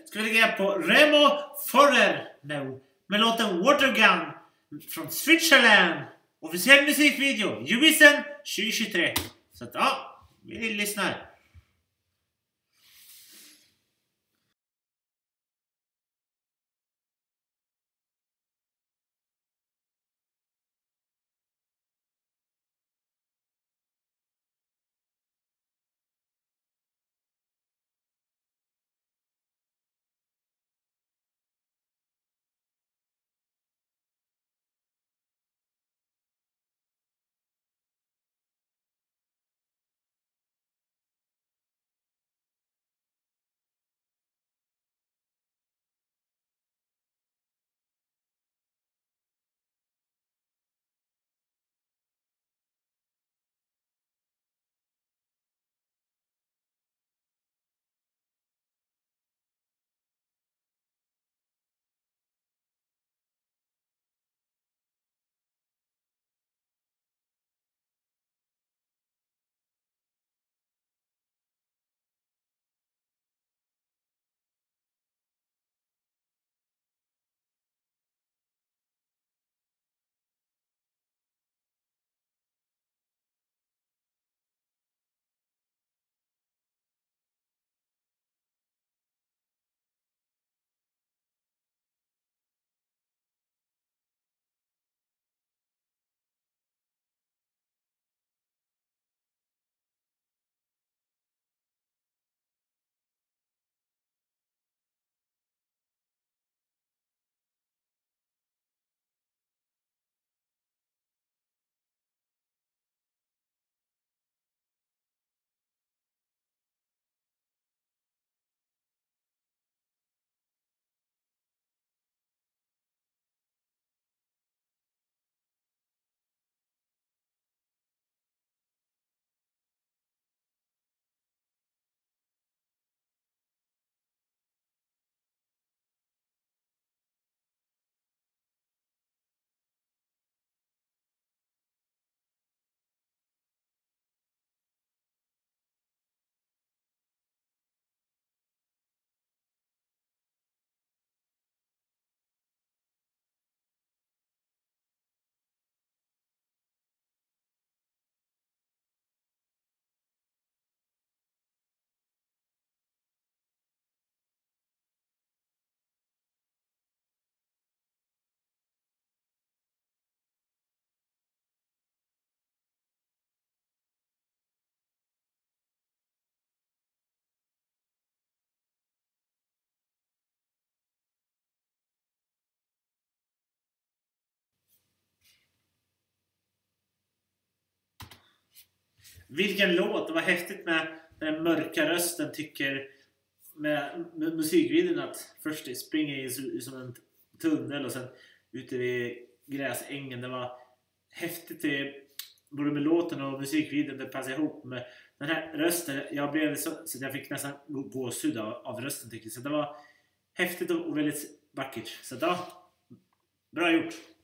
ska vi lägga på Remo Forer nu med låten Watergun från Switzerland. Officiell musikvideo, Eurovision 2023. Så att ja, vi lyssnar. Vilken låt, det var häftigt med den mörka rösten tycker med musikvideon att först springer i som en tunnel och sen ute vid gräsängen. Det var häftigt både med låten och musikvideon, det passade ihop med den här rösten. Jag blev så jag fick nästan gåshud av rösten tycker jag. Så det var häftigt och väldigt vackert. Så ja, bra gjort.